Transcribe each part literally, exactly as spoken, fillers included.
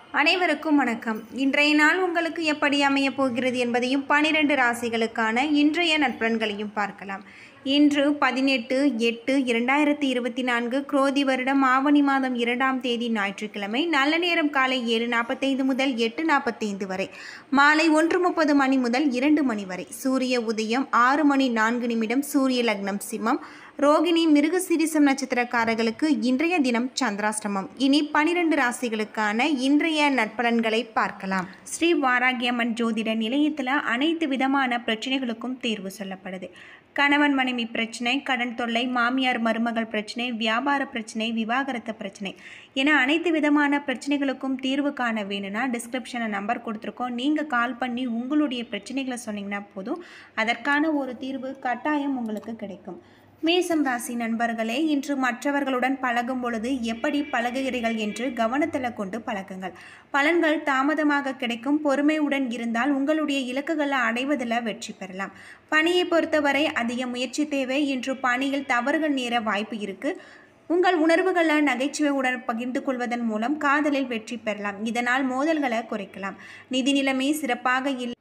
அனைவருக்கும் வணக்கம். இன்றைய நாள் உங்களுக்கு எப்படி அமையப் போகிறது என்பதையும் பனிரெண்டு ராசிகளுக்கான இன்றைய நற்பலன்களையும் பார்க்கலாம். இன்று பதினெட்டு எட்டு இரண்டாயிரத்தி இருபத்தி நான்கு குரோதி வருடம் ஆவணி மாதம் இரண்டாம் தேதி ஞாயிற்றுக்கிழமை. நல்ல நேரம் காலை ஏழு நாற்பத்தைந்து முதல் எட்டு நாற்பத்தைந்து வரை, மாலை ஒன்று முப்பது மணி முதல் இரண்டு மணி வரை. சூரிய உதயம் ஆறு மணி நான்கு நிமிடம். சூரிய லக்னம் சிம்மம். ரோகிணி மிருகசீரிசம் நட்சத்திரக்காரர்களுக்கு இன்றைய தினம் சந்திராஷ்டமம். இனி பனிரெண்டு ராசிகளுக்கான இன்றைய நற்பலன்களை பார்க்கலாம். ஸ்ரீ வாராகியம்மன் ஜோதிட நிலையத்தில் அனைத்து விதமான பிரச்சனைகளுக்கும் தீர்வு சொல்லப்படுது. கணவன் மனைவி பிரச்சனை, கடன் தொல்லை, மாமியார் மருமகள் பிரச்சனை, வியாபார பிரச்சனை, விவாகரத்து பிரச்சனை என அனைத்து விதமான பிரச்சனைகளுக்கும் தீர்வு காண வேணும்னா டிஸ்கிரிப்ஷனில் நம்பர் கொடுத்துருக்கோம். நீங்கள் கால் பண்ணி உங்களுடைய பிரச்சனைகளை சொன்னீங்கன்னா போதும், அதற்கான ஒரு தீர்வு கட்டாயம் உங்களுக்கு கிடைக்கும். மேசம் ராசி நண்பர்களே, இன்று மற்றவர்களுடன் பழகும் பொழுது எப்படி பழகுகிறீர்கள் என்று கவனத்தில் கொண்டு பழகுங்கள். பலன்கள் தாமதமாக கிடைக்கும். பொறுமையுடன் இருந்தால் உங்களுடைய இலக்குகளை அடைவதில் வெற்றி பெறலாம். பணியை பொறுத்தவரை அதிக முயற்சி தேவை. இன்று பணியில் தவறுகள் நேர வாய்ப்பு இருக்கு. உங்கள் உணர்வுகளை நகைச்சுவையுடன் பகிர்ந்து கொள்வதன் மூலம் காதலில் வெற்றி பெறலாம். இதனால் மோதல்களை குறைக்கலாம். நிதி நிலைமை சிறப்பாக இல்லை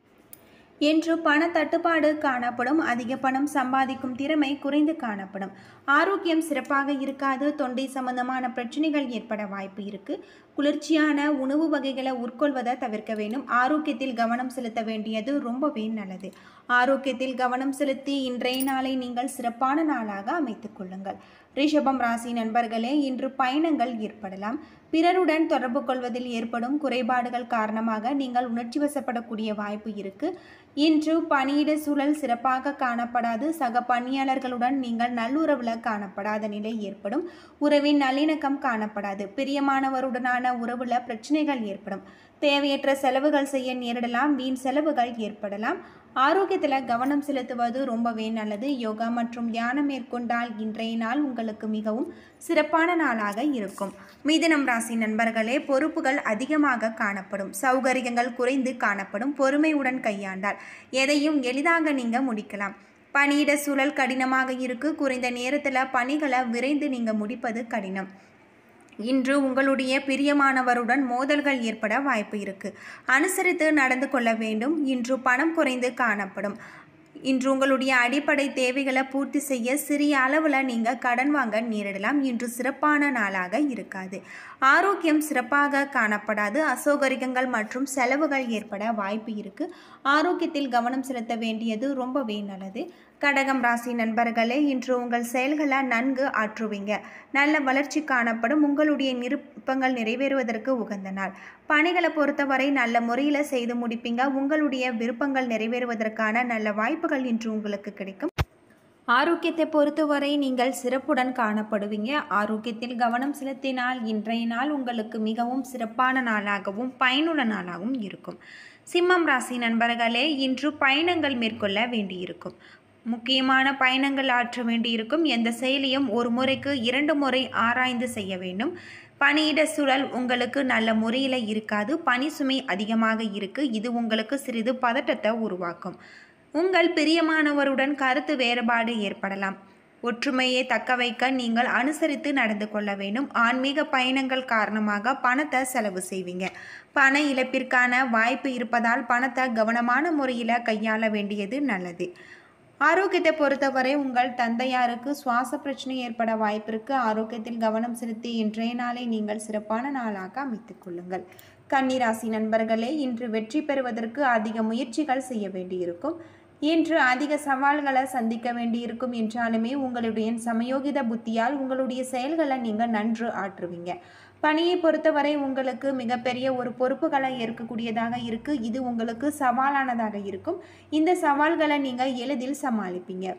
என்று பண தட்டுப்பாடு காணப்படும். அதிக பணம் சம்பாதிக்கும் திறமை குறைந்து காணப்படும். ஆரோக்கியம் சிறப்பாக இருக்காது. தொண்டை சம்பந்தமான பிரச்சனைகள் ஏற்பட வாய்ப்பு இருக்கு. குளிர்ச்சியான உணவு வகைகளை உட்கொள்வதை தவிர்க்க வேண்டும். ஆரோக்கியத்தில் கவனம் செலுத்த வேண்டியது ரொம்பவே நல்லது. ஆரோக்கியத்தில் கவனம் செலுத்தி இன்றைய நாளை நீங்கள் சிறப்பான நாளாக அமைத்துக் கொள்ளுங்கள். ரிஷபம் ராசி நண்பர்களே, இன்று பயணங்கள் ஏற்படலாம். பிறருடன் தொடர்பு கொள்வதில் ஏற்படும் குறைபாடுகள் காரணமாக நீங்கள் உணர்ச்சி வசப்படக்கூடிய வாய்ப்பு இருக்கு. இன்று பணியிட சூழல் சிறப்பாக காணப்படாது. சக பணியாளர்களுடன் நீங்கள் நல்லுறவுல காணப்படாத நிலை ஏற்படும். உறவின் நல்லிணக்கம் காணப்படாது. பிரியமானவருடனான உறவுல பிரச்சனைகள் ஏற்படும். தேவையற்ற செலவுகள் செய்ய நேரிடலாம். வீண் செலவுகள் ஏற்படலாம். ஆரோக்கியத்தில் கவனம் செலுத்துவது ரொம்பவே நல்லது. யோகா மற்றும் தியானம் மேற்கொண்டால் இன்றைய நாள் உங்களுக்கு மிகவும் சிறப்பான நாளாக இருக்கும். மிதுனம் ராசி நண்பர்களே, பொறுப்புகள் அதிகமாக காணப்படும். சௌகரியங்கள் குறைந்து காணப்படும். பொறுமையுடன் கையாண்டால் எதையும் எளிதாக நீங்க முடிக்கலாம். பணியிட சூழல் கடினமாக இருக்கு. குறைந்த நேரத்தில் பணிகளை விரைந்து நீங்க முடிப்பது கடினம். இன்று உங்களுடைய பிரியமானவருடன் மோதல்கள் ஏற்பட வாய்ப்பு இருக்கு. அனுசரித்து நடந்து கொள்ள வேண்டும். இன்று பணம் குறைந்து காணப்படும். இன்று உங்களுடைய அடிப்படை தேவைகளை பூர்த்தி செய்ய சிறிய அளவில் நீங்கள் கடன் வாங்க நேரிடலாம். இன்று சிறப்பான நாளாக இருக்காது. ஆரோக்கியம் சிறப்பாக காணப்படாது. அசௌகரியங்கள் மற்றும் செலவுகள் ஏற்பட வாய்ப்பு இருக்கு. ஆரோக்கியத்தில் கவனம் செலுத்த வேண்டியது ரொம்பவே நல்லது. கடகம் ராசி நண்பர்களே, இன்று உங்கள் செயல்களை நன்கு ஆற்றுவீங்க. நல்ல வளர்ச்சி காணப்படும். உங்களுடைய விருப்பங்கள் நிறைவேறுவதற்கு உகந்த நாள். பணிகளை பொறுத்தவரை நல்ல முறையில் செய்து முடிப்பீங்க. உங்களுடைய விருப்பங்கள் நிறைவேறுவதற்கான நல்ல வாய்ப்புகள் இன்று உங்களுக்கு கிடைக்கும். ஆரோக்கியத்தை பொறுத்தவரை நீங்கள் சிறப்புடன் காணப்படுவீங்க. ஆரோக்கியத்தில் கவனம் செலுத்தினால் இன்றைய நாள் உங்களுக்கு மிகவும் சிறப்பான நாளாகவும் பயனுள்ள நாளாகவும் இருக்கும். சிம்மம் ராசி நண்பர்களே, இன்று பயணங்கள் மேற்கொள்ள வேண்டியிருக்கும். முக்கியமான பயணங்கள் ஆற்ற வேண்டியிருக்கும். எந்த செயலியும் ஒரு முறைக்கு இரண்டு முறை ஆராய்ந்து செய்ய வேண்டும். பணியிட சூழல் உங்களுக்கு நல்ல முறையில் இருக்காது. பணி சுமை அதிகமாக இருக்கு. இது உங்களுக்கு சிறிது பதட்டத்தை உருவாக்கும். உங்கள் பிரியமானவருடன் கருத்து வேறுபாடு ஏற்படலாம். ஒற்றுமையை தக்க வைக்க நீங்கள் அனுசரித்து நடந்து கொள்ள வேண்டும். ஆன்மீக பயணங்கள் காரணமாக பணத்தை செலவு செய்வீங்க. பண இழப்பிற்கான வாய்ப்பு இருப்பதால் பணத்தை கவனமான முறையில் கையாள வேண்டியது நல்லது. ஆரோக்கியத்தை பொறுத்தவரை உங்கள் தந்தையாருக்கு சுவாச பிரச்சனை ஏற்பட வாய்ப்பிருக்கு. ஆரோக்கியத்தில் கவனம் செலுத்தி இன்றைய நாளை நீங்கள் சிறப்பான நாளாக அமைத்துக் கொள்ளுங்கள். கன்னிராசி நண்பர்களே, இன்று வெற்றி பெறுவதற்கு அதிக முயற்சிகள் செய்ய வேண்டியிருக்கும். இன்று அதிக சவால்களை சந்திக்க வேண்டியிருக்கும் என்றாலுமே உங்களுடைய சமயோகித புத்தியால் உங்களுடைய செயல்களை நீங்கள் நன்று ஆற்றுவீங்க. பணியை பொறுத்தவரை உங்களுக்கு மிகப்பெரிய ஒரு பொறுப்புகளை ஏற்கக்கூடியதாக இருக்கு. இது உங்களுக்கு சவாலானதாக இருக்கும். இந்த சவால்களை நீங்கள் எளிதில் சமாளிப்பீங்க.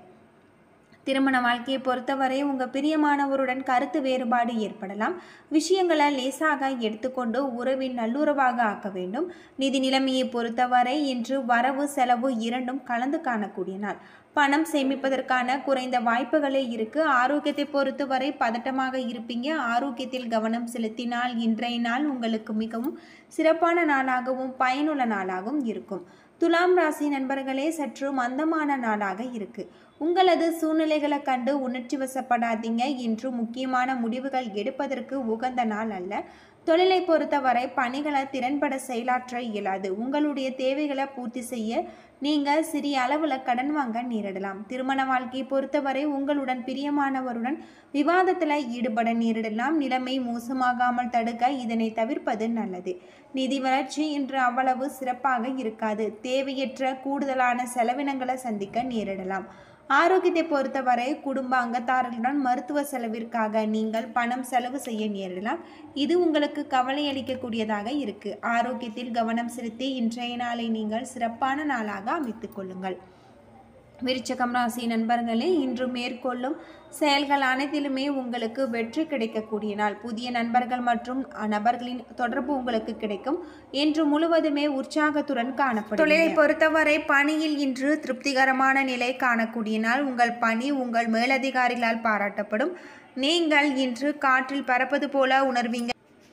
திருமண வாழ்க்கையை பொறுத்தவரை உங்கள் பிரியமானவருடன் கருத்து வேறுபாடு ஏற்படலாம். விஷயங்களை லேசாக எடுத்துக்கொண்டு உறவின் நல்லுறவாக ஆக்க வேண்டும். நிதி நிலைமையை பொறுத்தவரை இன்று வரவு செலவு இரண்டும் கலந்து காணக்கூடிய நாள். பணம் சேமிப்பதற்கான குறைந்த வாய்ப்புகளே இருக்கு. ஆரோக்கியத்தை பொறுத்தவரை பதட்டமாக இருப்பீங்க. ஆரோக்கியத்தில் கவனம் செலுத்தினால் இன்றைய நாள் உங்களுக்கு மிகவும் சிறப்பான நாளாகவும் பயனுள்ள நாளாகவும் இருக்கும். துலாம் ராசி நண்பர்களே, சற்று மந்தமான நாளாக இருக்கு. உங்களது சூழ்நிலைகளை கண்டு உணர்ச்சி வசப்படாதீங்க. இன்று முக்கியமான முடிவுகள் எடுப்பதற்கு உகந்த நாள் அல்ல. தொழிலை பொறுத்தவரை பணிகளை திறன்பட செயலாற்ற இயலாது. உங்களுடைய தேவைகளை பூர்த்தி செய்ய நீங்கள் சிறிய அளவில் கடன் வாங்க நேரிடலாம். திருமண வாழ்க்கையை பொறுத்தவரை உங்களுடன் பிரியமானவருடன் விவாதத்தில் ஈடுபட நேரிடலாம். நிலைமை மோசமாகாமல் தடுக்க இதனை தவிர்ப்பது நல்லது. நிதி வளர்ச்சி இன்று அவ்வளவு சிறப்பாக இருக்காது. தேவையற்ற கூடுதலான செலவினங்களை சந்திக்க நேரிடலாம். ஆரோக்கியத்தை பொறுத்தவரை குடும்ப அங்கத்தாரர்களுடன் மருத்துவ செலவிற்காக நீங்கள் பணம் செலவு செய்ய நேரிடலாம். இது உங்களுக்கு கவலை அளிக்கக்கூடியதாக இருக்கு. ஆரோக்கியத்தில் கவனம் செலுத்தி இன்றைய நாளை நீங்கள் சிறப்பான நாளாக அமைத்துக் கொள்ளுங்கள். விருச்சிகம் ராசி நண்பர்களே, இன்று மேற்கொள்ளும் செயல்கள் அனைத்திலுமே உங்களுக்கு வெற்றி கிடைக்கக்கூடிய நாள். புதிய நண்பர்கள் மற்றும் நபர்களின் தொடர்பு உங்களுக்கு கிடைக்கும். இன்று முழுவதுமே உற்சாகத்துடன் காணப்படும். தொழிலை பொறுத்தவரை பணியில் இன்று திருப்திகரமான நிலை காணக்கூடிய நாள். உங்கள் பணி உங்கள் மேலதிகாரிகளால் பாராட்டப்படும். நீங்கள் இன்று காற்றில் பறப்பது போல உணர்வீங்க.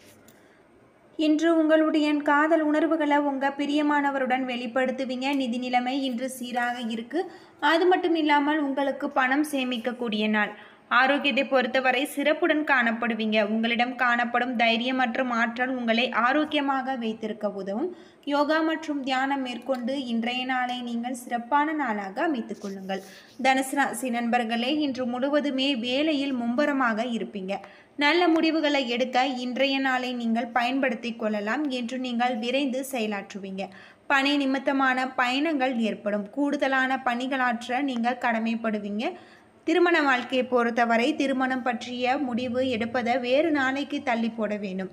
இன்று உங்களுடைய காதல் உணர்வுகளை உங்கள் பிரியமானவருடன் வெளிப்படுத்துவீங்க. நிதி நிலைமை இன்று சீராக இருக்கு. அது மட்டும் இல்லாமல் உங்களுக்கு பணம் சேமிக்கக்கூடிய நாள். ஆரோக்கியத்தை பொறுத்தவரை சிறப்புடன் காணப்படுவீங்க. உங்களிடம் காணப்படும் தைரியம் மற்றும் ஆற்றல் உங்களை ஆரோக்கியமாக வைத்திருக்க உதவும். யோகா மற்றும் தியானம் மேற்கொண்டு இன்றைய நாளை நீங்கள் சிறப்பான நாளாக அமைத்துக் கொள்ளுங்கள். தனுசு ராசி நண்பர்களே, இன்று முழுவதுமே வேலையில் மும்பரமாக இருப்பீங்க. நல்ல முடிவுகளை எடுக்க இன்றைய நாளை நீங்கள் பயன்படுத்தி கொள்ளலாம். என்று நீங்கள் விரைந்து செயலாற்றுவீங்க. பணி நிமித்தமான பயணங்கள் ஏற்படும். கூடுதலான பணிகளாற்ற நீங்கள் கடமைப்படுவீங்க. திருமண வாழ்க்கையை பொறுத்தவரை திருமணம் பற்றிய முடிவு எடுப்பதை வேறு நாளைக்கு தள்ளி போட வேண்டும்.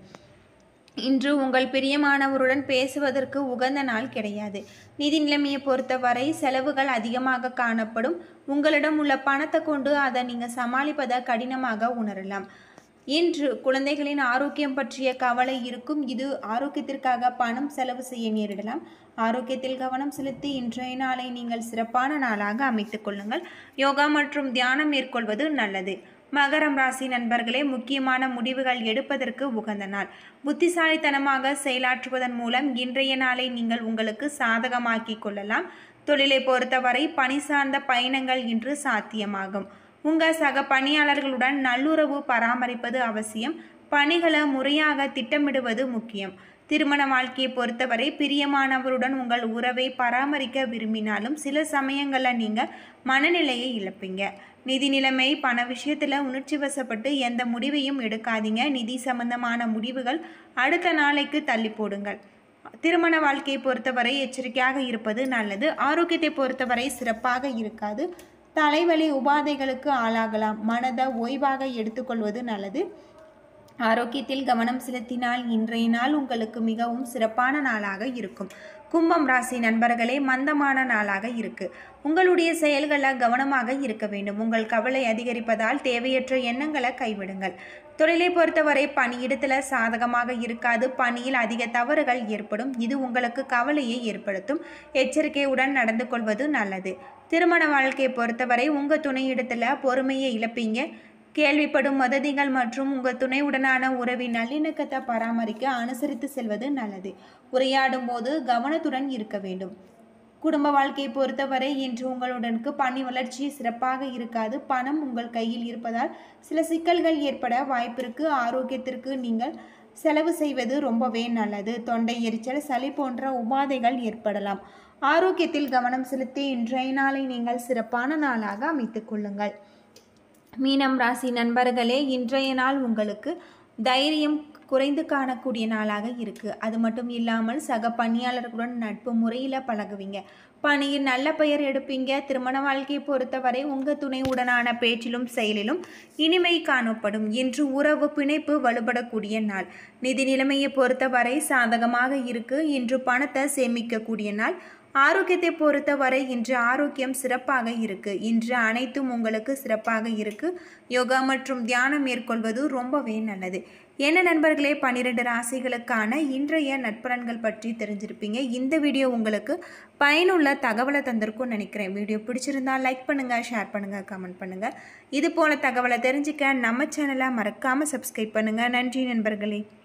இன்று உங்கள் பிரியமானவருடன் பேசுவதற்கு உகந்த நாள் கிடையாது. நிதி நிலைமையை பொறுத்தவரை செலவுகள் அதிகமாக காணப்படும். உங்களிடம் உள்ள பணத்தை கொண்டு அதை நீங்கள் சமாளிப்பதை கடினமாக உணரலாம். இன்று குழந்தைகளின் ஆரோக்கியம் பற்றிய கவலை இருக்கும். இது ஆரோக்கியத்திற்காக பணம் செலவு செய்ய நேரிடலாம். ஆரோக்கியத்தில் கவனம் செலுத்தி இன்றைய நாளை நீங்கள் சிறப்பான நாளாக அமைத்துக் கொள்ளுங்கள். யோகா மற்றும் தியானம் மேற்கொள்வது நல்லது. மகரம் ராசி நண்பர்களே, முக்கியமான முடிவுகள் எடுப்பதற்கு உகந்த நாள். புத்திசாலித்தனமாக செயலாற்றுவதன் மூலம் இன்றைய நாளை நீங்கள் உங்களுக்கு சாதகமாக்கி கொள்ளலாம். தொழிலை பொறுத்தவரை பணி சார்ந்த பயணங்கள் இன்று சாத்தியமாகும். உங்கள் சக பணியாளர்களுடன் நல்லுறவு பராமரிப்பது அவசியம். பணிகளை முறையாக திட்டமிடுவது முக்கியம். திருமண வாழ்க்கையை பொறுத்தவரை பிரியமானவருடன் உங்கள் உறவை பராமரிக்க விரும்பினாலும் சில சமயங்களில் நீங்கள் மனநிலையை இழப்பீங்க. நிதி நிலைமை பண விஷயத்தில் உணர்ச்சி வசப்பட்டு எந்த முடிவையும் எடுக்காதீங்க. நிதி சம்பந்தமான முடிவுகள் அடுத்த நாளைக்கு தள்ளி போடுங்கள். திருமண வாழ்க்கையை பொறுத்தவரை எச்சரிக்கையாக இருப்பது நல்லது. ஆரோக்கியத்தை பொறுத்தவரை சிறப்பாக இருக்காது. தலைவலி உபாதைகளுக்கு ஆளாகலாம். மனதை ஓய்வாக எடுத்துக்கொள்வது நல்லது. ஆரோக்கியத்தில் கவனம் செலுத்தினால் இன்றைய நாள் உங்களுக்கு மிகவும் சிறப்பான நாளாக இருக்கும். கும்பம் ராசி நண்பர்களே, மந்தமான நாளாக இருக்கு. உங்களுடைய செயல்களில் கவனமாக இருக்க வேண்டும். உங்கள் கவலை அதிகரிப்பதால் தேவையற்ற எண்ணங்களை கைவிடுங்கள். தொழிலை பொறுத்தவரை பணியிடத்தில் சாதகமாக இருக்காது. பணியில் அதிக தவறுகள் ஏற்படும். இது உங்களுக்கு கவலையை ஏற்படுத்தும். எச்சரிக்கையுடன் நடந்து கொள்வது நல்லது. திருமண வாழ்க்கையை பொறுத்தவரை உங்கள் துணையிடத்தில் பொறுமையை இழப்பீங்க. கேள்விப்படும் வதந்திகள் மற்றும் உங்கள் துணையுடனான உறவின் நல்லிணக்கத்தை பராமரிக்க அனுசரித்து செல்வது நல்லது. உரையாடும் போது கவனத்துடன் இருக்க வேண்டும். குடும்ப வாழ்க்கையை பொறுத்தவரை இன்று உங்களுடனுக்கு பணி வளர்ச்சி சிறப்பாக இருக்காது. பணம் உங்கள் கையில் இருப்பதால் சில சிக்கல்கள் ஏற்பட வாய்ப்பிற்கு. ஆரோக்கியத்திற்கு நீங்கள் செலவு செய்வது ரொம்பவே நல்லது. தொண்டை எரிச்சல், சளி போன்ற உபாதைகள் ஏற்படலாம். ஆரோக்கியத்தில் கவனம் செலுத்தி இன்றைய நாளை நீங்கள் சிறப்பான நாளாக அமைத்துக் கொள்ளுங்கள். மீனம் ராசி நண்பர்களே, இன்றைய நாள் உங்களுக்கு தைரியம் குறைந்து காணக்கூடிய நாளாக இருக்குது. அது மட்டும் இல்லாமல் சக பணியாளர்களுடன் நட்பு முறையில் பழகுவீங்க. பணியில் நல்ல பெயர் எடுப்பீங்க. திருமண வாழ்க்கையை பொறுத்தவரை உங்கள் துணையுடனான பேச்சிலும் செயலிலும் இனிமை காணப்படும். இன்று உறவு பிணைப்பு வலுப்படக்கூடிய நாள். நிதி நிலைமையை பொறுத்தவரை சாதகமாக இருக்கு. இன்று பணத்தை சேமிக்கக்கூடிய நாள். ஆரோக்கியத்தை பொறுத்தவரை இன்று ஆரோக்கியம் சிறப்பாக இருக்கு. இன்று அனைத்தும் உங்களுக்கு சிறப்பாக இருக்கு. யோகா மற்றும் தியானம் மேற்கொள்வது ரொம்பவே நல்லது. என்ன நண்பர்களே, பன்னிரெண்டு ராசிகளுக்கான இன்றைய நட்பலன்கள் பற்றி தெரிஞ்சிருப்பீங்க. இந்த வீடியோ உங்களுக்கு பயனுள்ள தகவலை தந்திருக்கும்னு நினைக்கிறேன். வீடியோ பிடிச்சிருந்தா லைக் பண்ணுங்கள், ஷேர் பண்ணுங்கள், கமெண்ட் பண்ணுங்கள். இது போல தகவலை தெரிஞ்சுக்க நம்ம சேனலை மறக்காமல் சப்ஸ்கிரைப் பண்ணுங்கள். நன்றி நண்பர்களே.